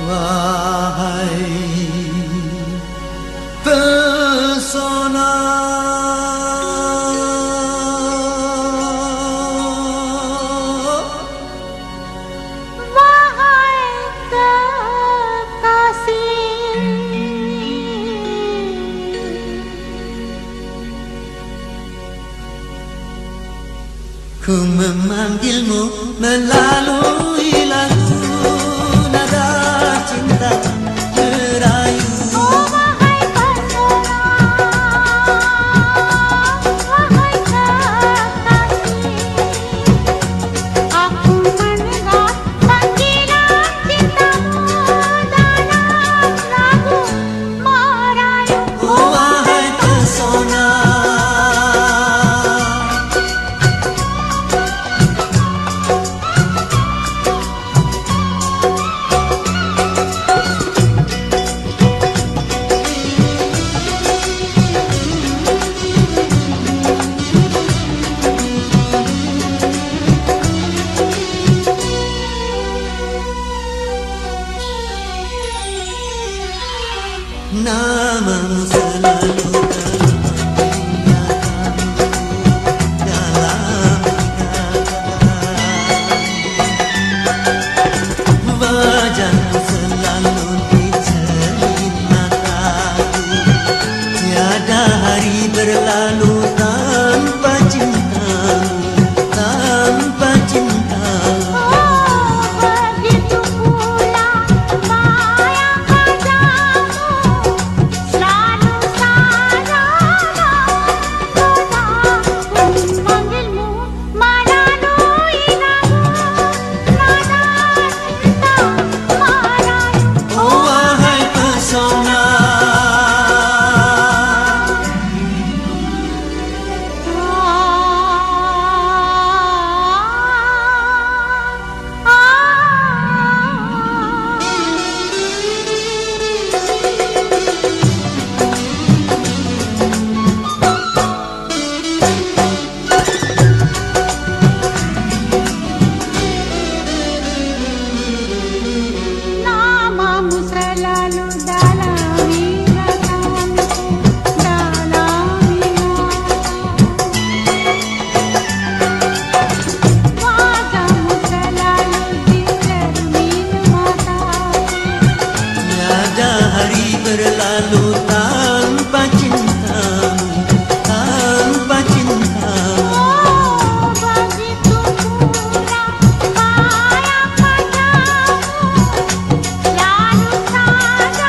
Wahai pesona ku memanggilmu melalui lagu nada cinta merayu. Oh wahai pesona, wahai kekasih, aku mendengar panggilan cintamu dalam lagu merayu. Oh wahai pesona, namamu selalu dalam ingatan, wajahmu selalu dicermin mataku, tiada hari berlalu tanpa cintamu, tanpa cintamu. Begitu pula bayang wajahmu, selalu saja menggodaku, memanggilmu melalui lagu nada cinta merayu. Oh wahai pesona, namamu selalu dalam ingatanku, dalam ingatan. Wajahmu selalu dicermin mataku, tiada hari berlalu tanpa cintamu, tanpa cintamu. oh begitu pula bayang wajahmu, selalu saja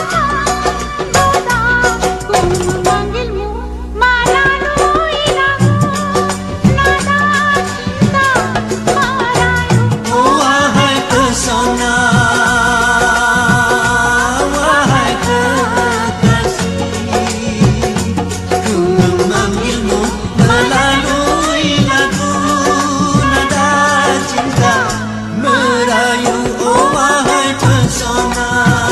menggodaku, memanggilmu melalui lagu nada cinta merayu. Oh wahai pesona, wahai kekasih, ku memanggilmu melalui lagu nada cinta merayu. Oh wahai pesona,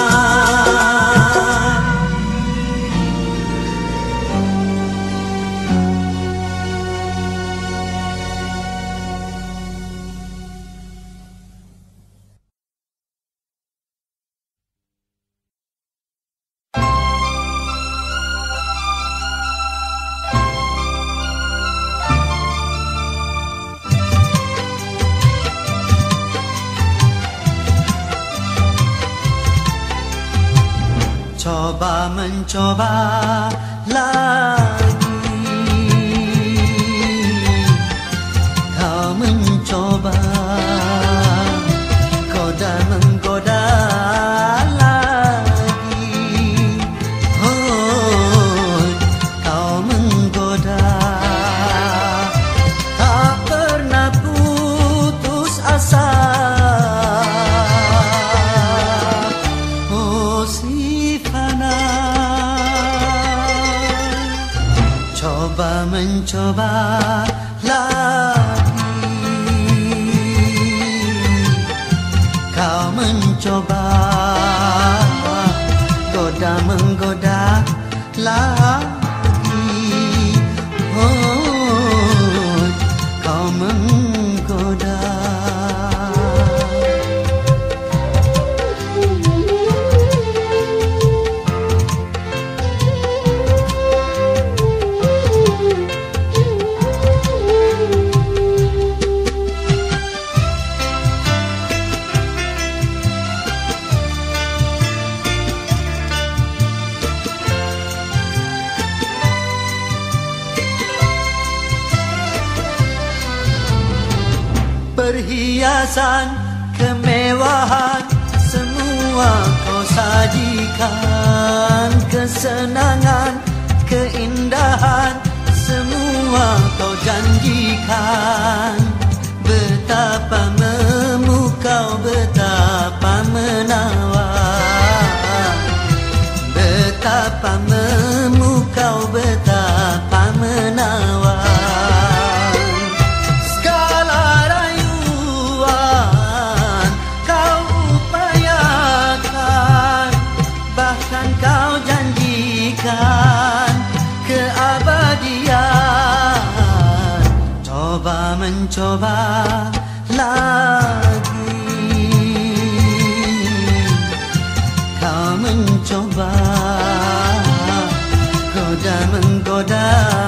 coba mencoba lagi, kau mencoba goda menggoda lagi. Oh, kau menggoda, tak pernah putus asa. Oh si fana, coba mencoba lagi, kau mencoba goda menggoda lagi. Oh, kau menggoda. Perhiasan, kemewahan, semua kau sajikan. Kesenangan, keindahan, semua kau janjikan. Betapa memukau, betapa menawar. Betapa memukau, betapa menawar. Segala rayuan kau upayakan, bahkan kau janjikan keabadian. Coba mencoba lagi, kau mencoba, goda menggoda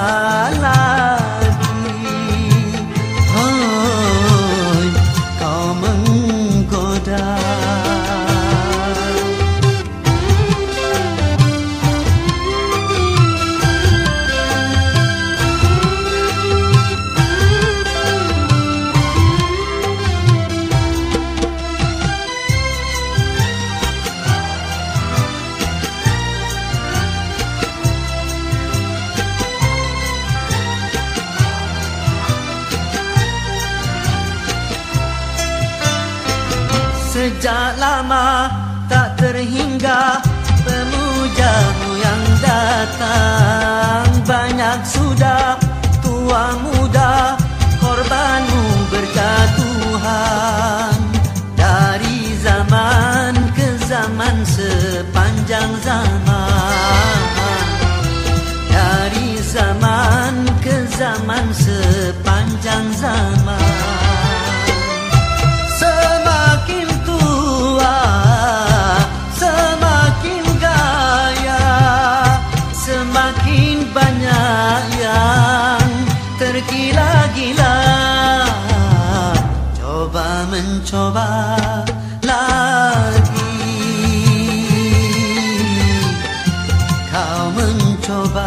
lagi. Oh, kau menggoda. Sejak lama tak terhingga pemujamu yang datang. Banyak sudah tua muda korbanmu berjatuhan. Dari zaman ke zaman sepanjang zaman. Dari zaman ke zaman sepanjang zaman. Semakin tua, semakin gaya, semakin banyak yang tergila-gila. Coba mencoba lagi, kau mencoba,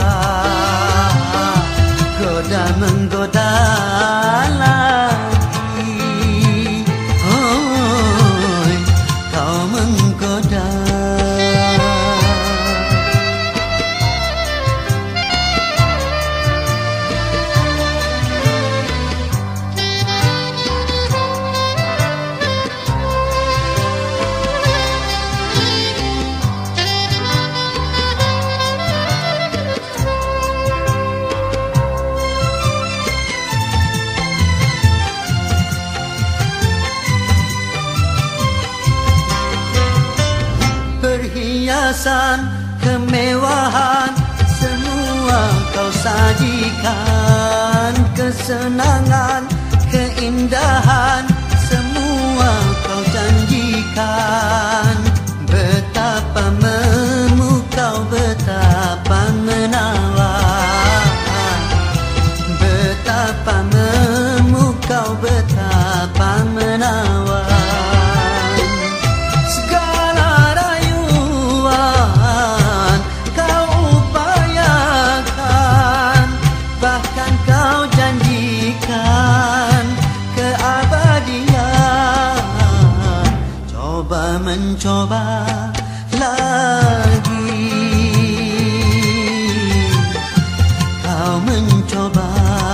goda menggoda lagi. Perhiasan, kemewahan, semua kau sajikan. Kesenangan, keindahan, semua kau janjikan. Betapa memukau, betapa menawar. Betapa memukau, betapa menawar. Mencoba lagi, kau mencoba,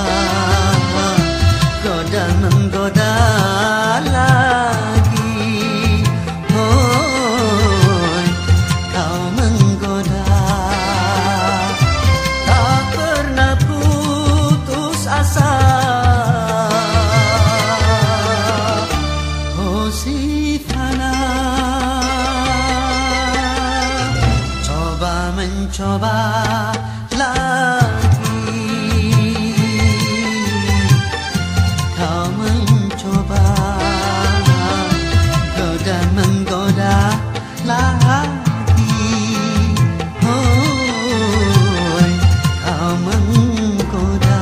goda menggoda lagi. Oh, kau menggoda, tak pernah putus asa. Oh si fana, mencoba lagi, kau mencoba, goda menggoda lagi. Oh, kau menggoda.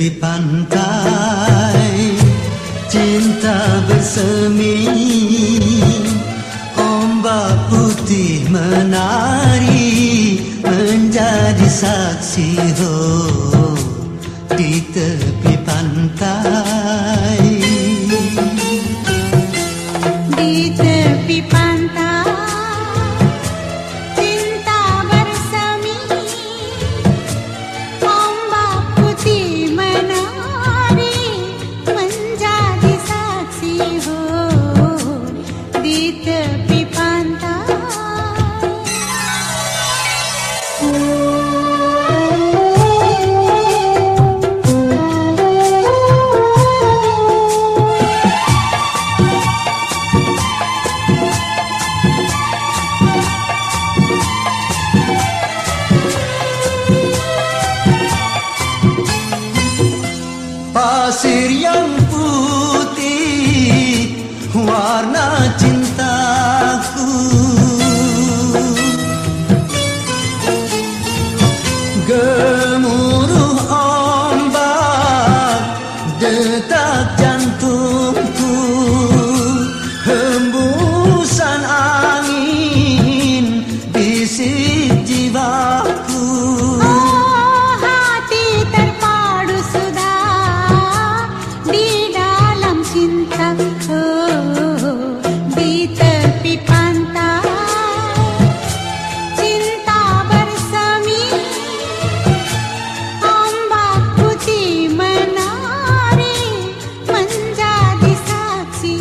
tepi pantai cinta bersemi, ombak putih menari menjadi saksi di tepi pantai. Di tepi pantai cinta bersemi, ombak putih menari menjadi saksi di tepi pantai. Pasir yang putih warna cintaku, gemuruh ombak detak jantungku, hembusan angin bisik jiwaku. Di tepi pantai cinta bersemi, ombak putih menari menjadi saksi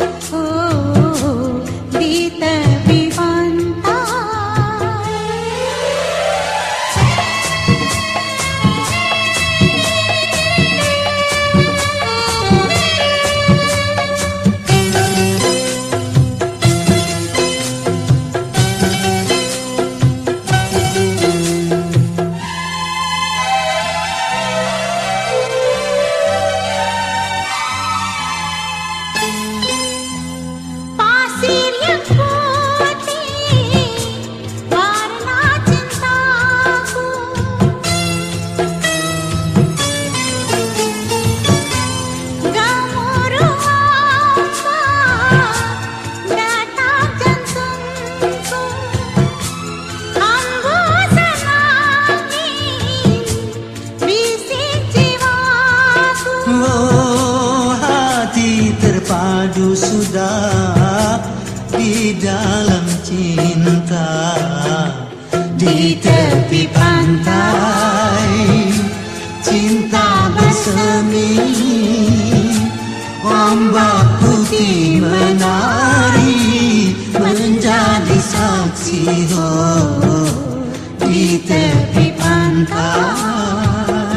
di tepi pantai. Pasir yang putih warna cintaku, gemuruh ombak detak jantungku, hembusan angin bisik jiwaku. Oh, hati terpadu sudah di dalam cinta. Di tepi pantai cinta bersemi, ombak putih menari menjadi saksi di tepi pantai.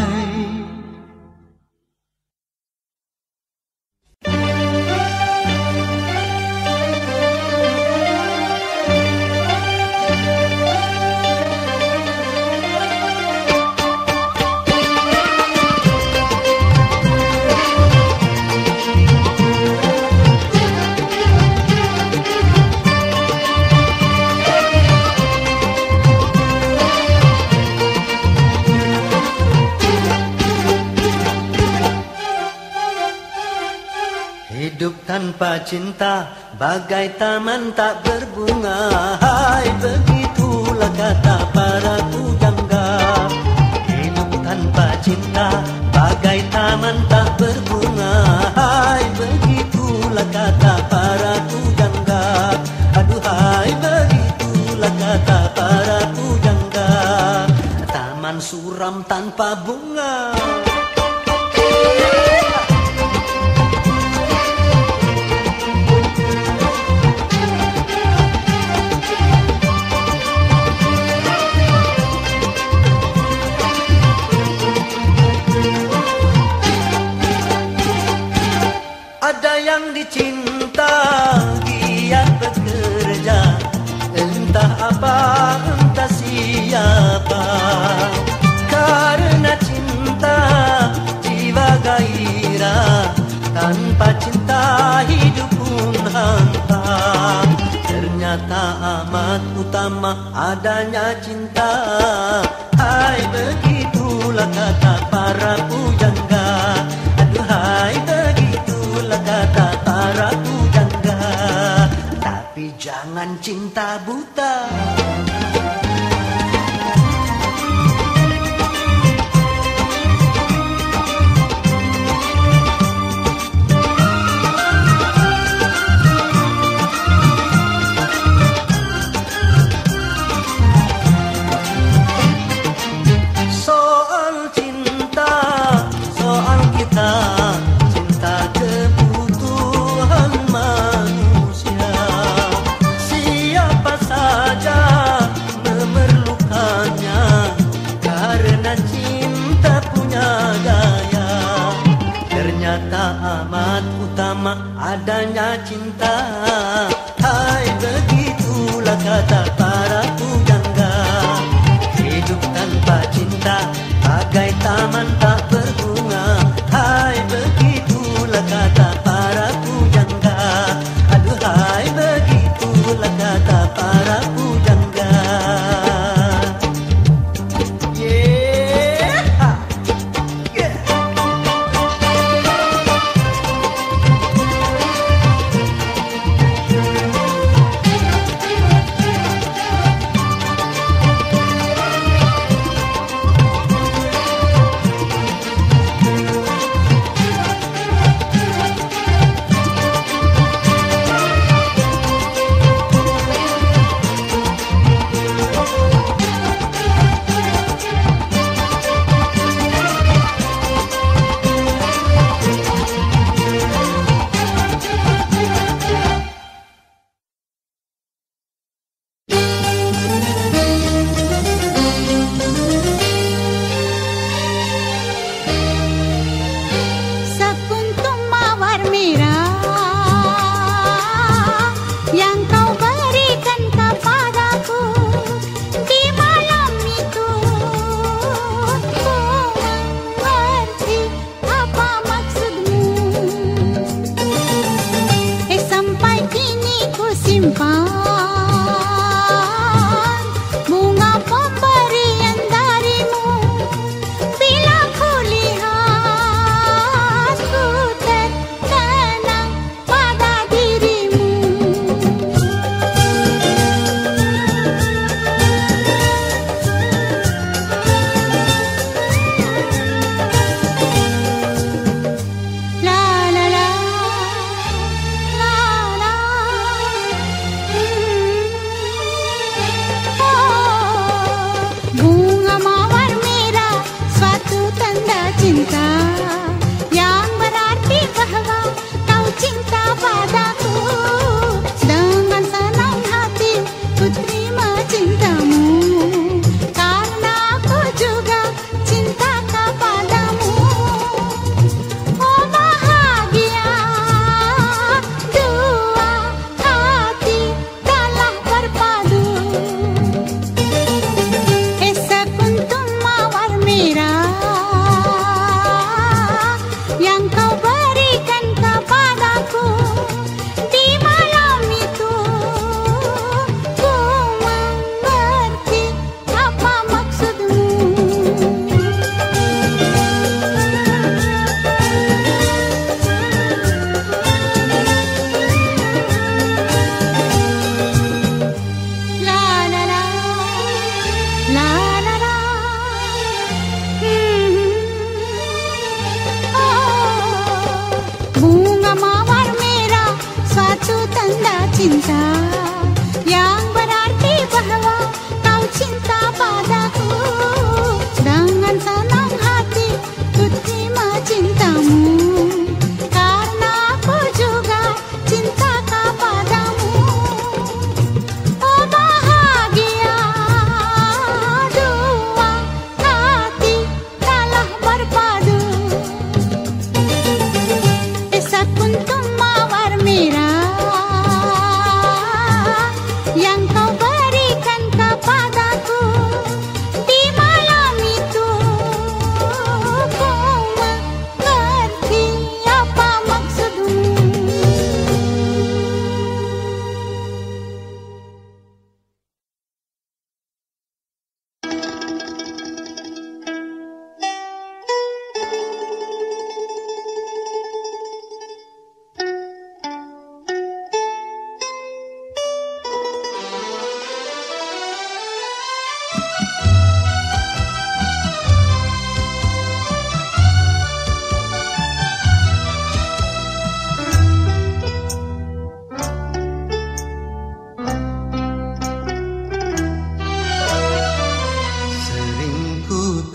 Hidup tanpa cinta bagai taman tak berbunga. Hai, begitulah kata para pujangga. Hidup tanpa cinta bagai taman tak berbunga. Hai, begitulah kata para pujangga. Aduhai, begitulah kata para pujangga. Taman suram tanpa bunga. Ada yang dicinta, giat bekerja, entah apa, entah siapa. Karena cinta, jiwa gairah, tanpa cinta hidup pun hampa. Ternyata amat utama adanya cinta. Hai, begitulah kata para pujangga. Tapi jangan cinta buta. Amat utama adanya cinta. Hai, begitulah kata para pujangga. Hidup tanpa cinta bagai taman tak berbunga. Hai, begitulah kata para pujangga. Aduhai, begitulah kata para pujangga.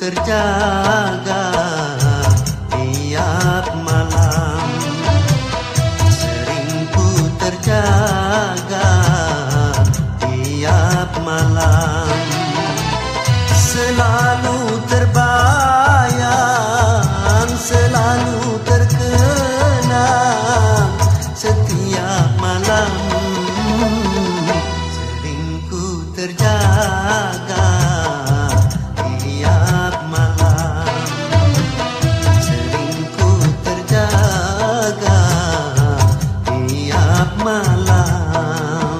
terjaga tiap malam. Sering ku terjaga tiap malam. Selalu terbayang, selalu terkenang setiap malam. Sering ku terjaga tiap malam. Sering ku terjaga tiap malam.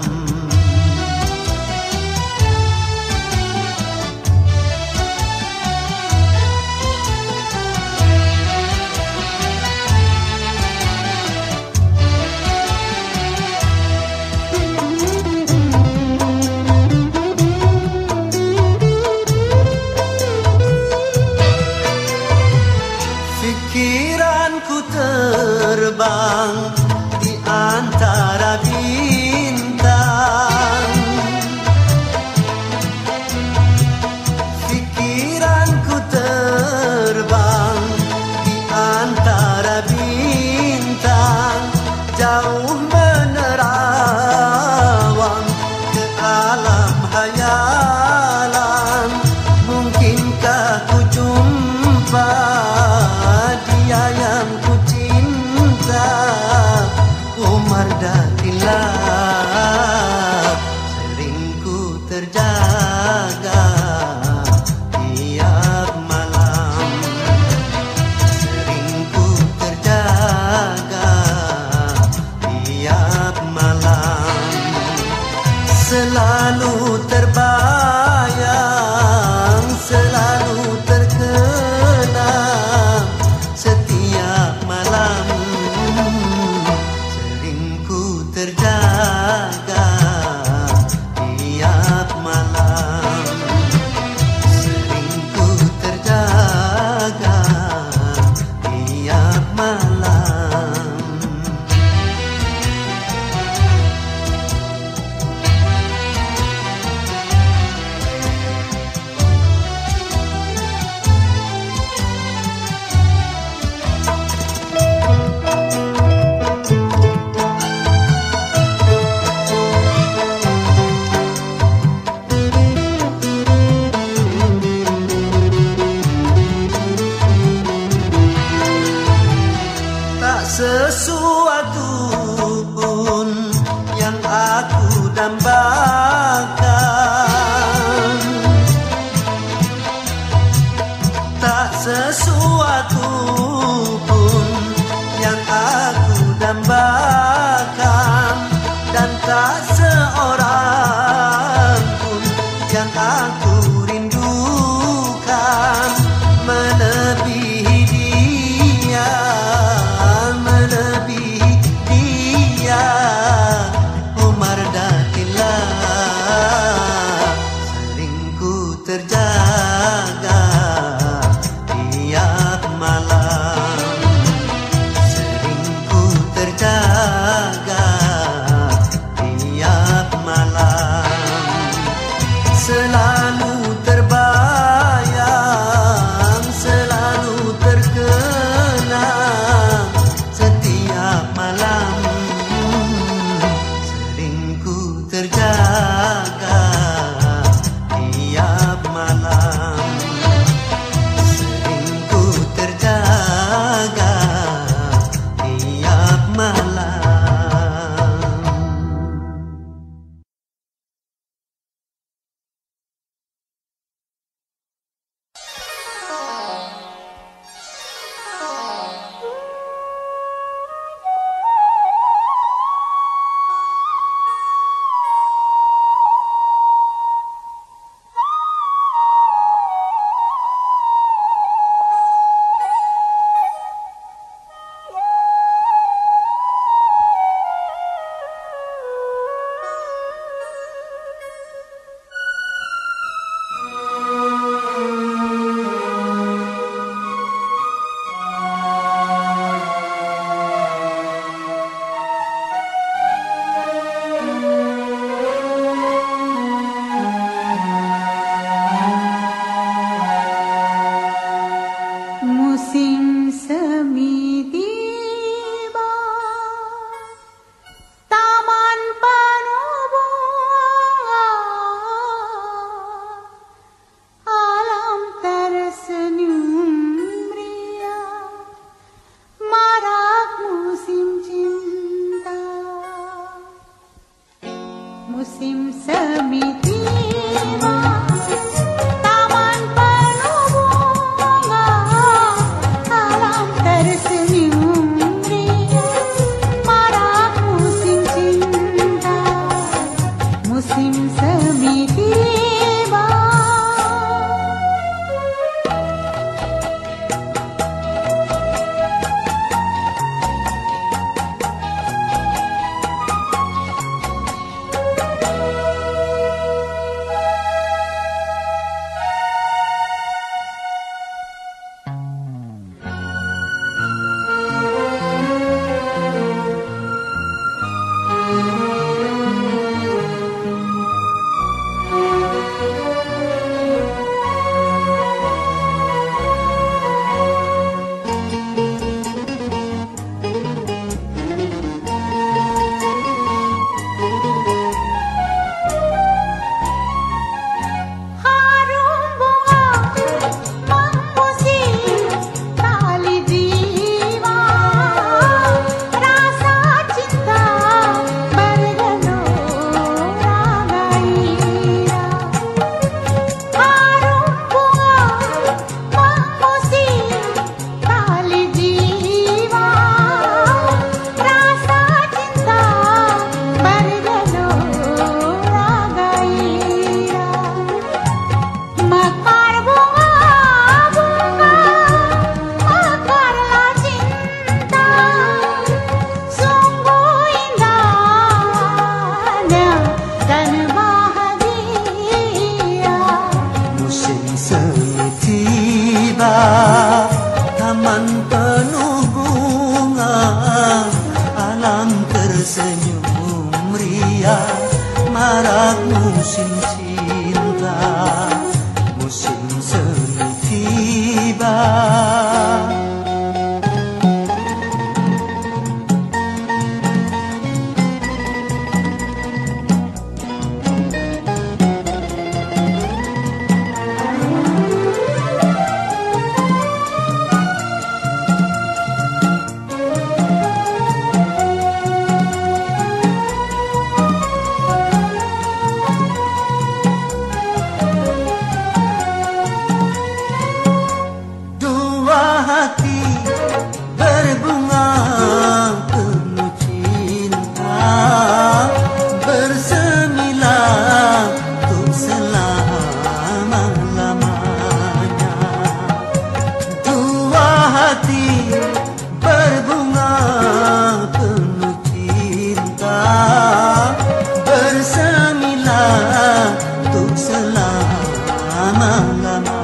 Pikiranku terbang di antara bintang. Pikiranku terbang di antara bintang, jauh menerawang ke alam hayalan. Mungkinkah ku jumpa dia yang ku cinta, Umar Datillah. Sering ku terjaga tiap malam. Sering ku terjaga tiap malam. Selalu terbayang, selalu terkenang setiap malam. Sering ku terjaga tiap malam. Sering ku terjaga tiap malam. Tak sesuatu pun yang aku dambakan. Tak sesuatu pun yang aku dambakan. Dan tak seorang pun yang aku rindukan melebihi dia, melebihi dia, Umar Datillah. Sering ku terjaga tiap malam. Sering ku terjaga tiap malam. Selalu terbayang, selalu terkenang setiap malam. Sering ku terjaga tiap malam. Sering ku terjaga tiap malam. semi tiba, taman penuh bunga, alam tersenyum ria, marak musim cinta, musim semi tiba. Taman penuh bunga, alam tersenyum ria, marak musim cinta, musim semi tiba. Hati berbunga penuh cinta, bersemilah untuk selama-lamanya. Dua hati berbunga penuh cinta, bersemilah untuk selama-lamanya.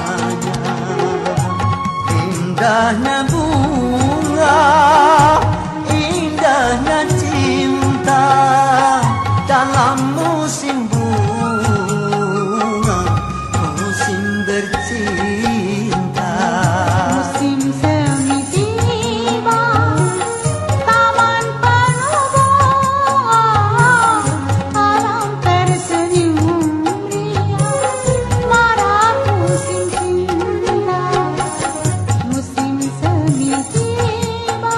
Indahnya bunga, indahnya cinta, dalam musim bunga, musim bercinta. Musim semi tiba, taman penuh bunga, alam tersenyum ria, marak musim cinta, musim semi tiba.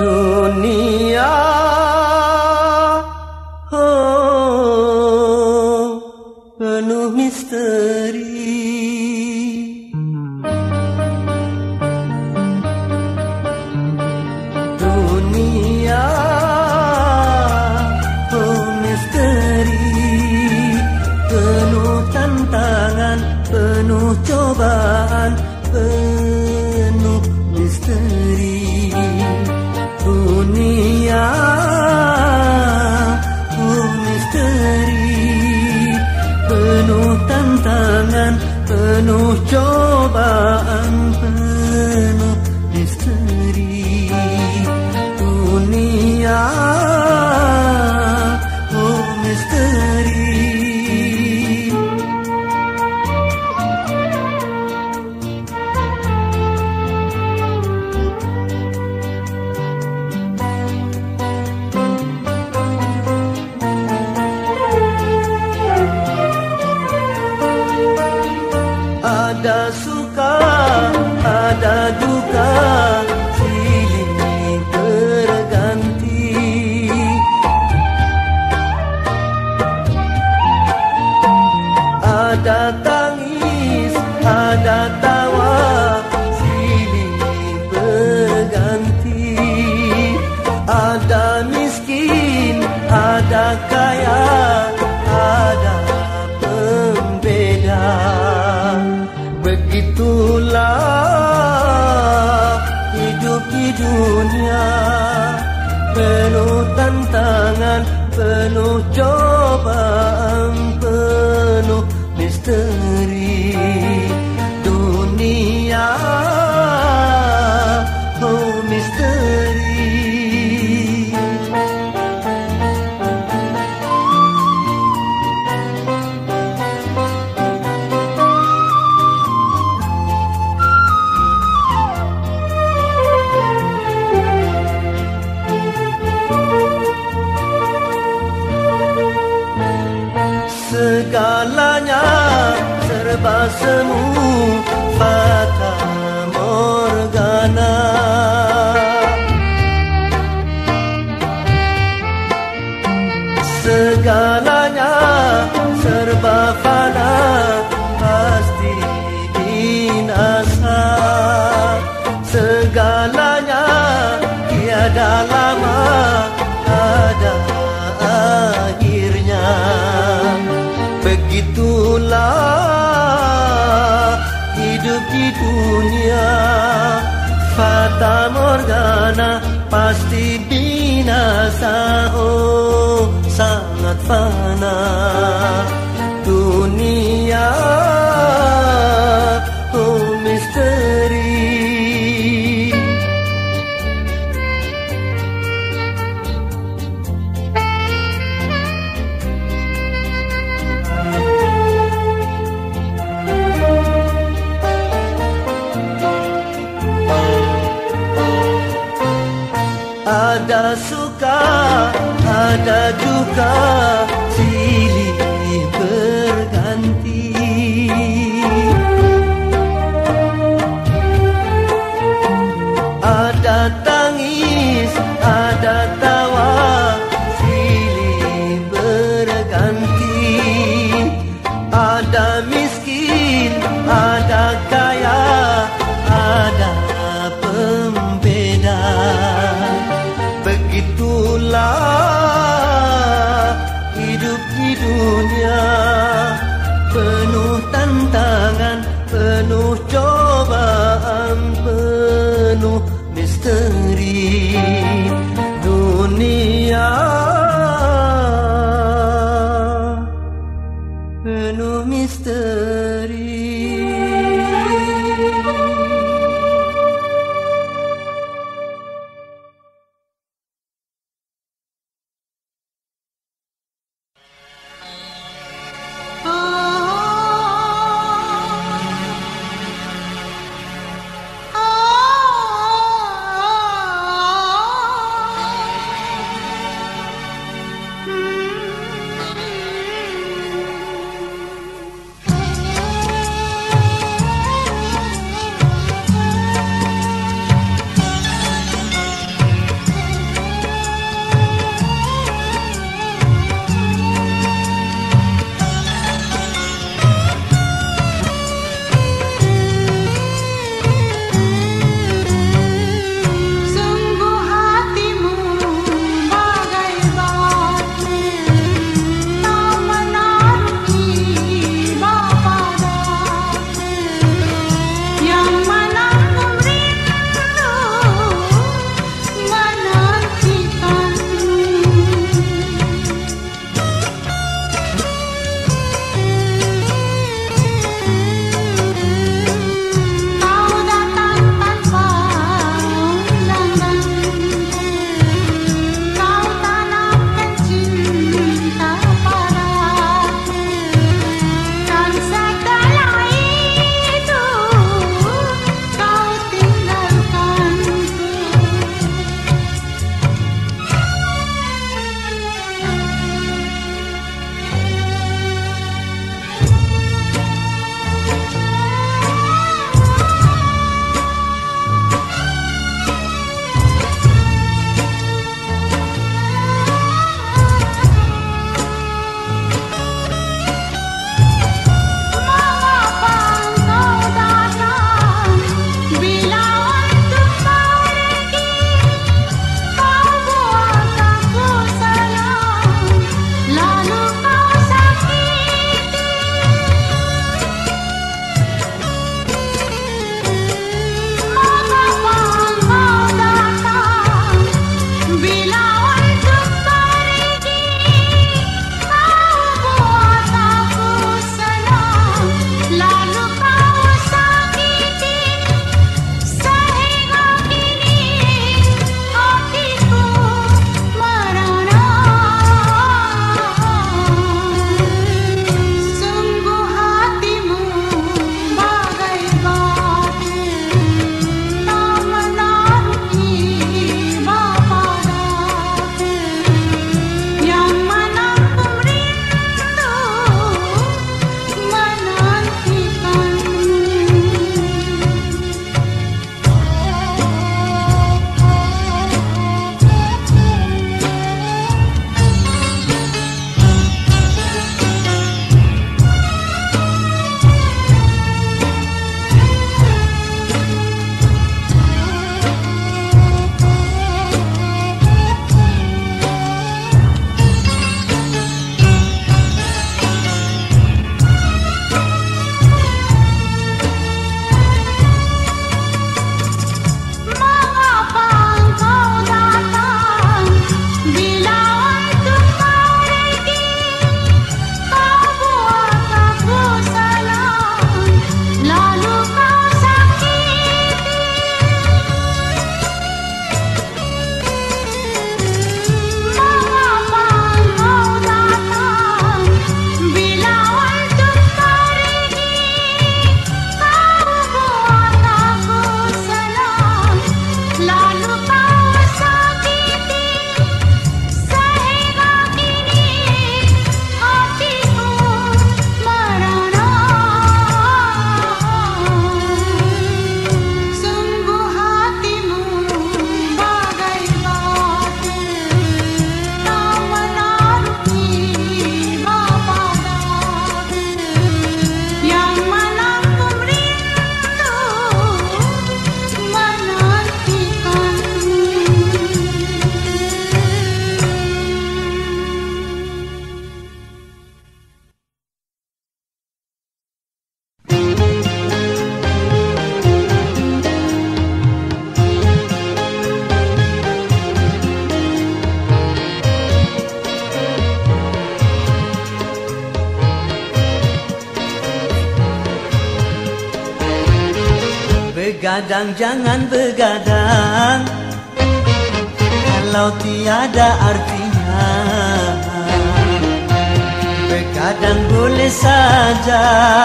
Dunia oh, penuh misteri. Dunia oh, misteri, penuh tantangan, penuh cobaan, penuh misteri. Dunia oh, misteri, penuh tantangan, penuh cobaan, penuh misteri. Dunia oh, misteri. Ada suka, ada duka, silih berganti. Ada tangis, ada tawa, silih berganti. Ada miskin, ada kaya, ada pembeda. Begitulah hidup di dunia, penuh tantangan, penuh cobaan, penuh misteri. Dunia oh, misteri. Segalanya serba semu, fata morgana. Segalanya serba fana, pasti binasa. Segalanya tiada lama, ada akhirnya. Begitulah hidup di dunia, fata morgana, pasti binasa. Oh, sangat fana dunia oh, misteri. Ada suka, ada duka, silih berganti. Ada tangis, ada tawa, silih berganti. Ada miskin, ada kaya, ada pembeda. Begitulah hidup di dunia, penuh tantangan, penuh cobaan, penuh misteri. Dunia penuh misteri. Begadang jangan begadang kalau tiada artinya. Begadang boleh saja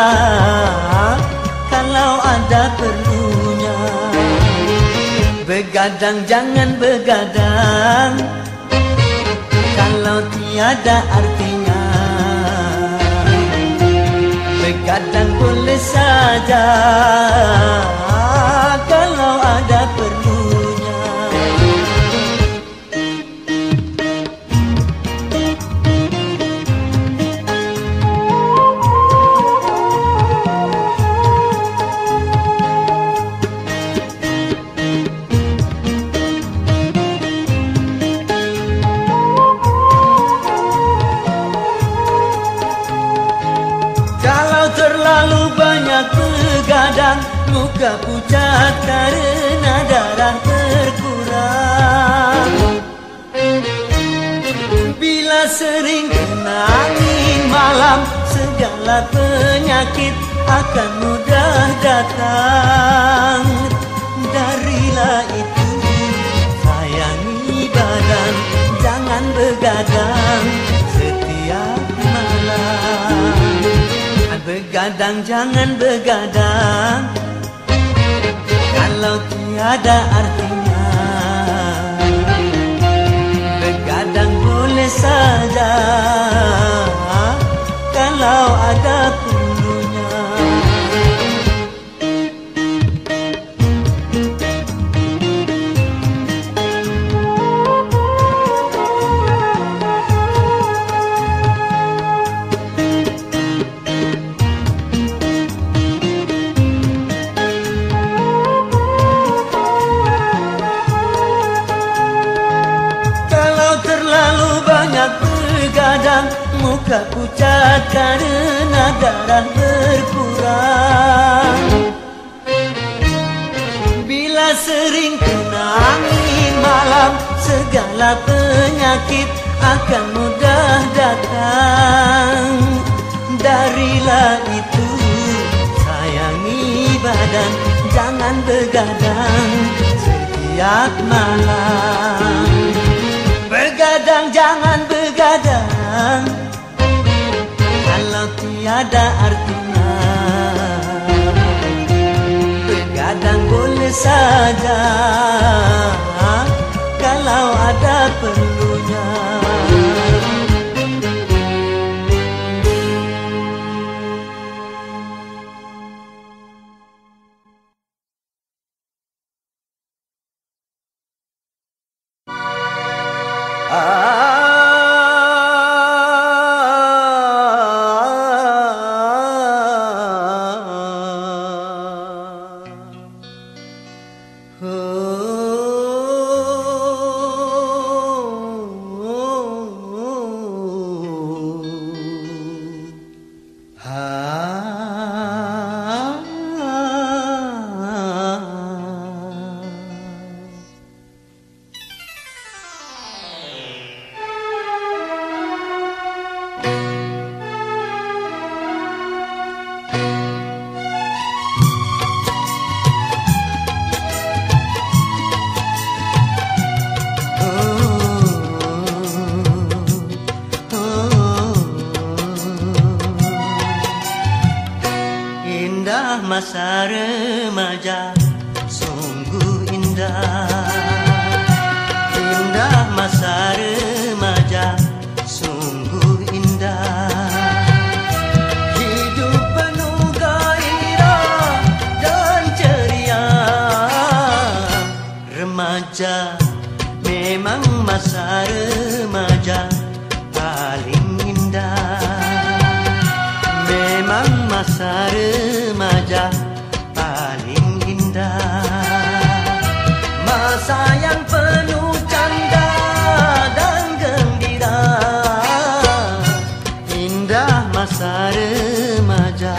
kalau ada perlunya. Begadang jangan begadang kalau tiada artinya. Begadang boleh saja kalau ada perlunya. Terlalu banyak begadang, muka pucat karena darah berkurang. Bila sering kena angin malam, segala penyakit akan mudah datang. Darilah itu, sayangi badan, jangan begadang setiap malam. Begadang jangan begadang kalau tiada artinya. Begadang boleh saja kalau ada perlunya. Begadang, muka pucat karena darah berkurang. Bila sering kena angin malam, segala penyakit akan mudah datang. Darilah itu, sayangi badan, jangan begadang setiap malam. Begadang jangan begadang kalau tiada artinya. Begadang boleh saja kalau ada perlunya. Masa remaja sungguh indah. Indah masa remaja sungguh indah. Hidup penuh gairah dan ceria. Remaja memang masa remaja paling indah. Memang masa remaja paling indah. Masa yang penuh canda dan gembira. Indah masa remaja.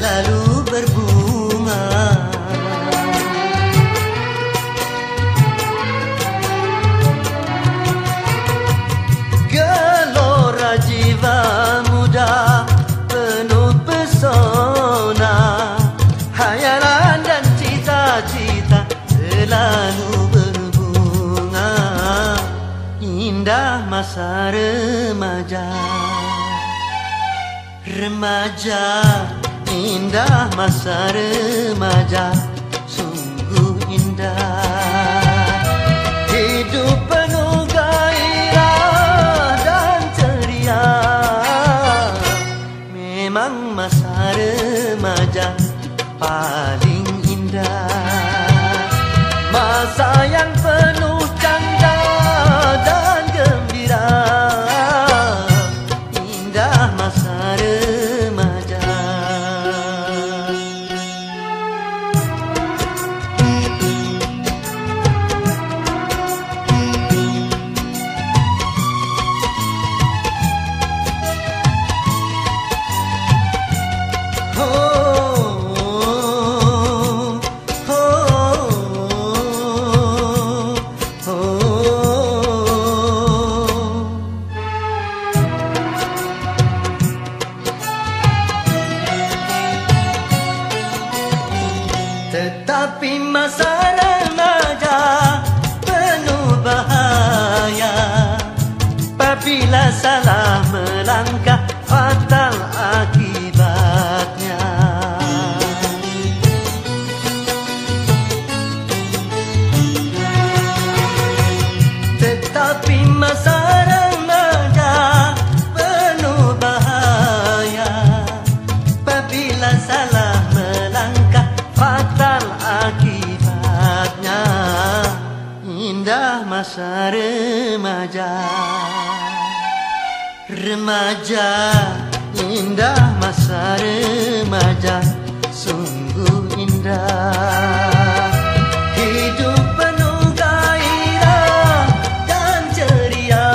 selalu berbunga. Gelora jiwa muda penuh pesona, hayalan dan cita-cita selalu berbunga. Indah masa remaja, remaja, indah masa remaja, sungguh indah. Hidup penuh gairah dan ceria, memang masa remaja paling indah. Masa yang penuh canda dan gembira, indah masa remaja. Tetapi masa remaja penuh bahaya, apabila salah melangkah fatal akibatnya. Tetapi masa remaja penuh bahaya, apabila salah melangkah fatal akibatnya. Indah masa remaja, remaja, indah masa remaja, sungguh indah. Hidup penuh gairah dan ceria,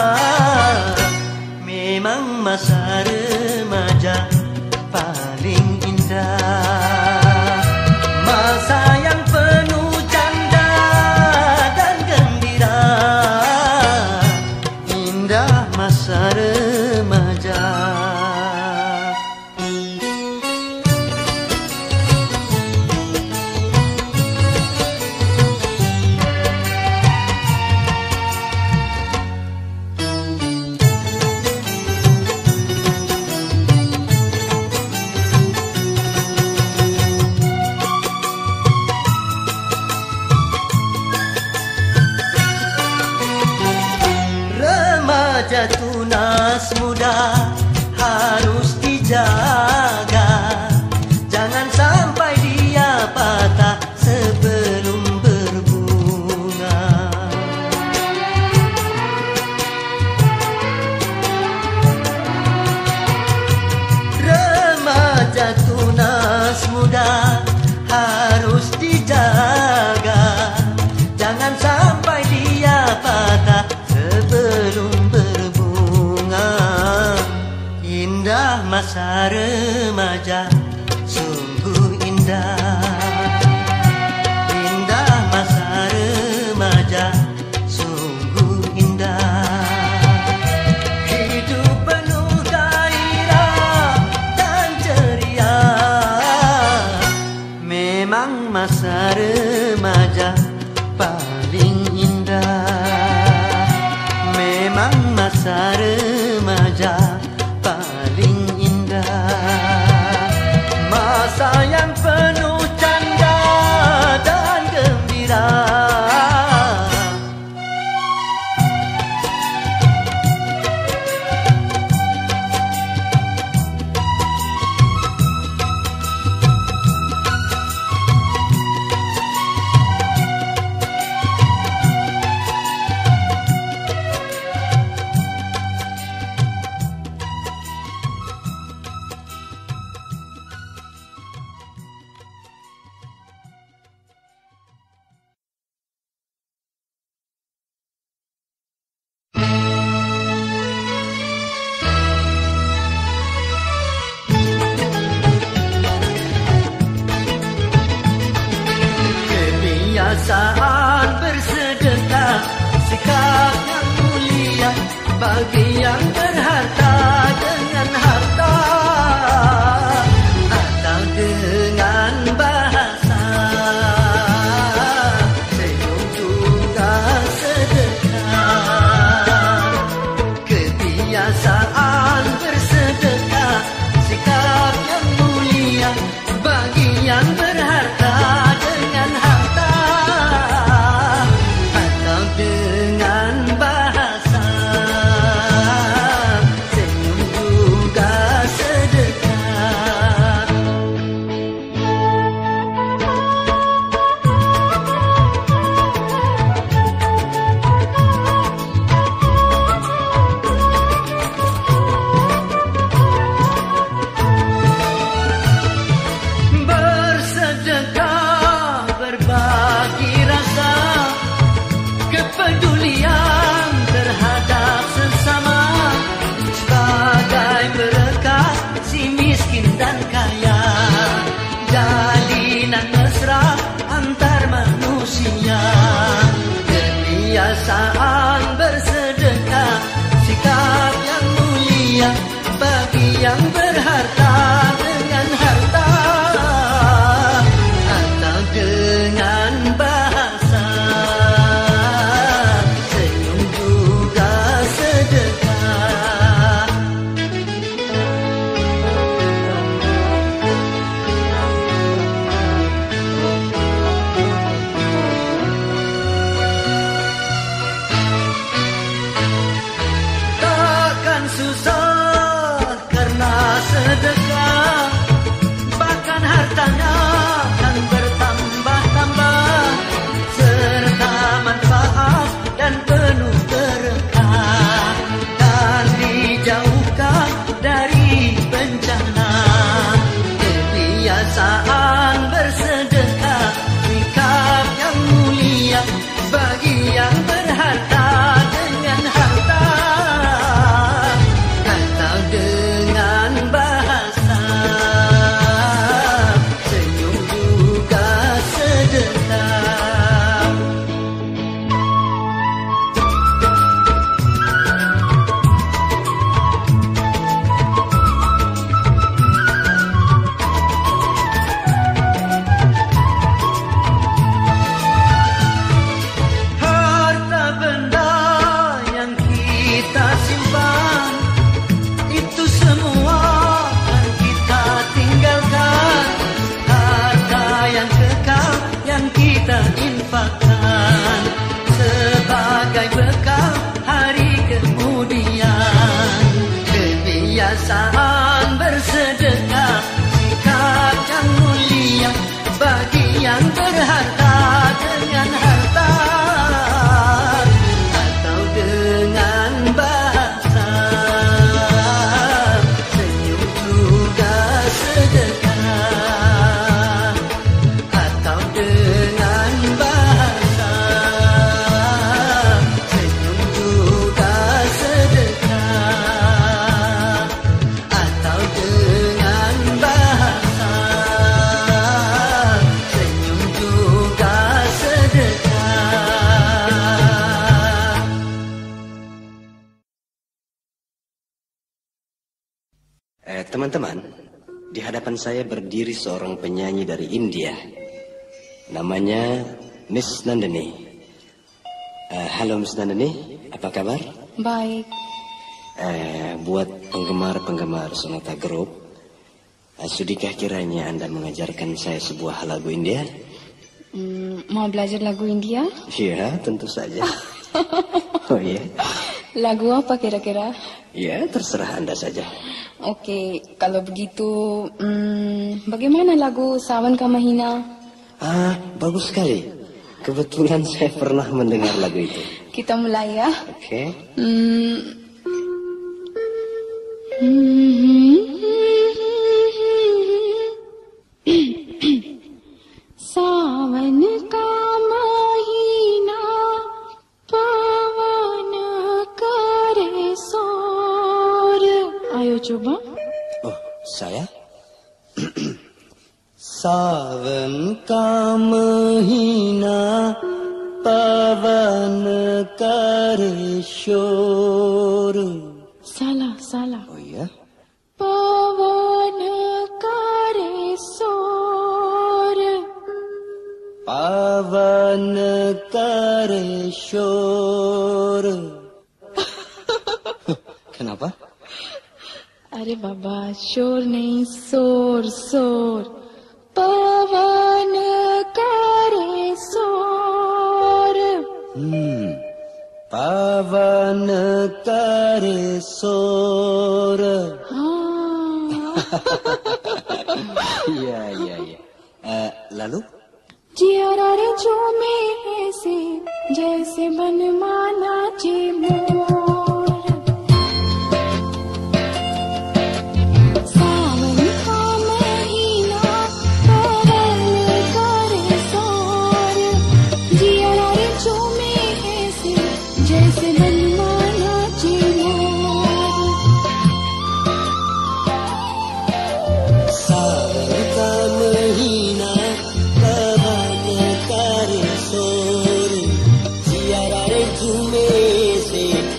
memang masa remaja paling indah. Masa yang penuh canda dan gembira, indah masa remaja. Remaja tunas muda harus dijaga, jangan sampai dia patah sebelum berbunga. Remaja tunas muda harus dijaga, jangan sampai dia patah sebelum berbunga. Indah masa remaja, sungguh indah. Indah masa remaja, sungguh indah. Hidup penuh gairah dan ceria, memang masa remaja paling indah. Memang masa remaja paling indah. Masa yang penuh canda dan gembira. bagi yang berharta dengan harta, atau dengan bahasa. Senyum juga sedekah. Kebiasaan bersedekah, sikap yang mulia bagi yang berharta dengan harta, atau dengan bahasa. Senyum juga sedekah. Bersedekah, berbagi rasa, kepedulian terhadap sesama, sebagai berkah si miskin dan kaya, jalinan mesra antar manusia. Kebiasaan bersedekah, sikap yang mulia bagi yang berharta dengan harta, atau dengan bahasa. Senyum juga sedekah. Takkan susah karena sedekah, bahkan hartanya akan bertambah-tambah, serta manfaat dan penuh berkah, dan dijauhkan dari bencana. Kebiasaan bersedekah, sikap yang mulia bagi yang berharta dengan harta, atau dengan bahasa. Senyum juga sedekah. Harta benda yang kita simpan, itu semua akan kita tinggalkan. Harta yang kekal yang kita infakkan, sebagai bekal hari kemudian. Kebiasaan bersedekah, sikap yang mulia bagi yang berharta dengan harta, atau dengan bahasa. Senyum juga sedekah, atau dengan bahasa. Senyum juga sedekah, atau dengan bahasa. Senyum juga sedekah. Teman-teman, di hadapan saya berdiri seorang penyanyi dari India. Namanya Miss Nandini. Halo Miss Nandini, apa kabar? Baik. Buat penggemar-penggemar Sonata Group, sudikah kiranya Anda mengajarkan saya sebuah lagu India? Mau belajar lagu India? Ya, tentu saja. Oh iya? Lagu apa kira-kira? Ya, terserah Anda saja. Oke, kalau begitu, bagaimana lagu Sawan Ka Mahina? Bagus sekali. Kebetulan saya pernah mendengar lagu itu. Kita mulai ya. Oke. सावन का महीना पवन करे सोर. Ayo coba. Oh, saya? सावन का महीना पवन करे शोर. Salah. Oh iya? Pawan kare sor. पवन करे शोर. Kenapa? अरे बाबा, शोर नहीं, सोर. पवन करे सोर. पवन करे शोर. Iya. Lalu? जियारा रे झूमे ऐसे जैसे बनमाना चे मोर. सावन का महीना पवन करे सोर. जियारा रे झूमे ऐसे जैसे बनमाना चे मोर. सावन का महीना पवन करे शोर. जियारा रे झूमे से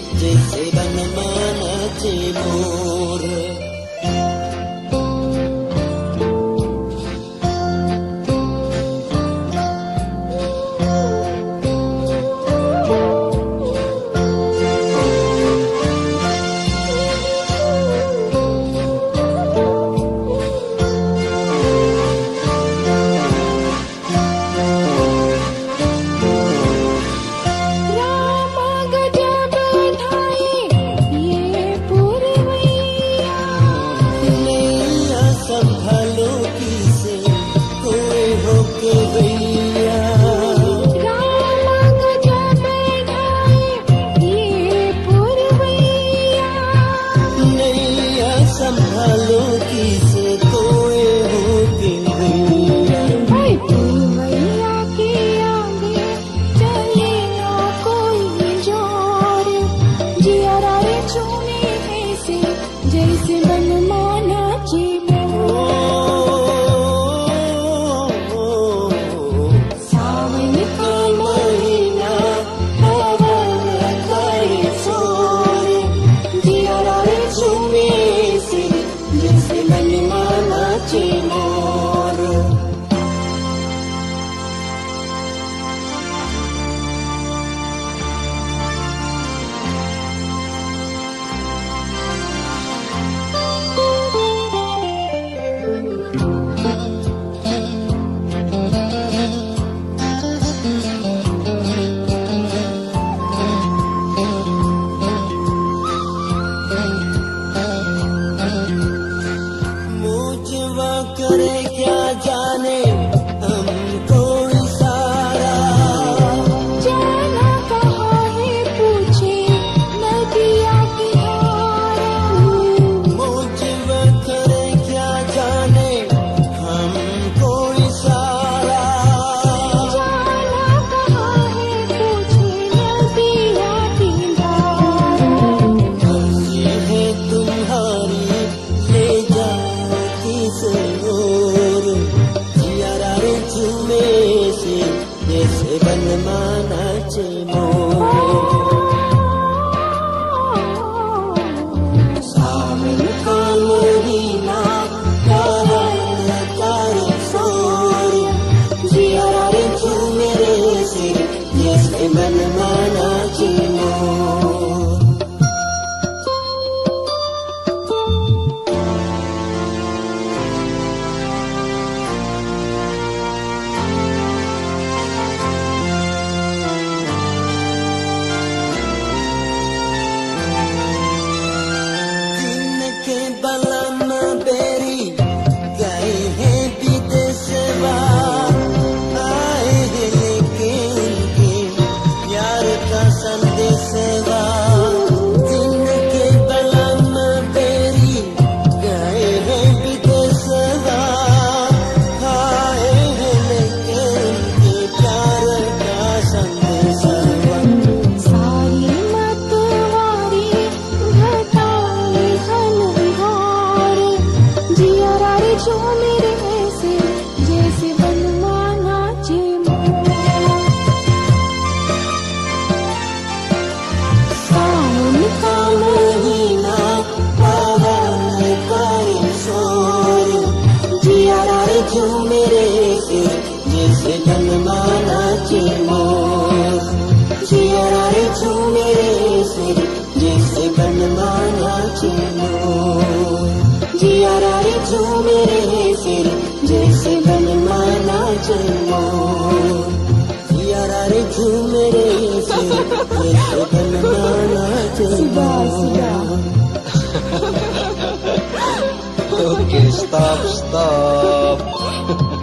नाचना यार रे झूमेरे से बनना नाचना Okay, stop.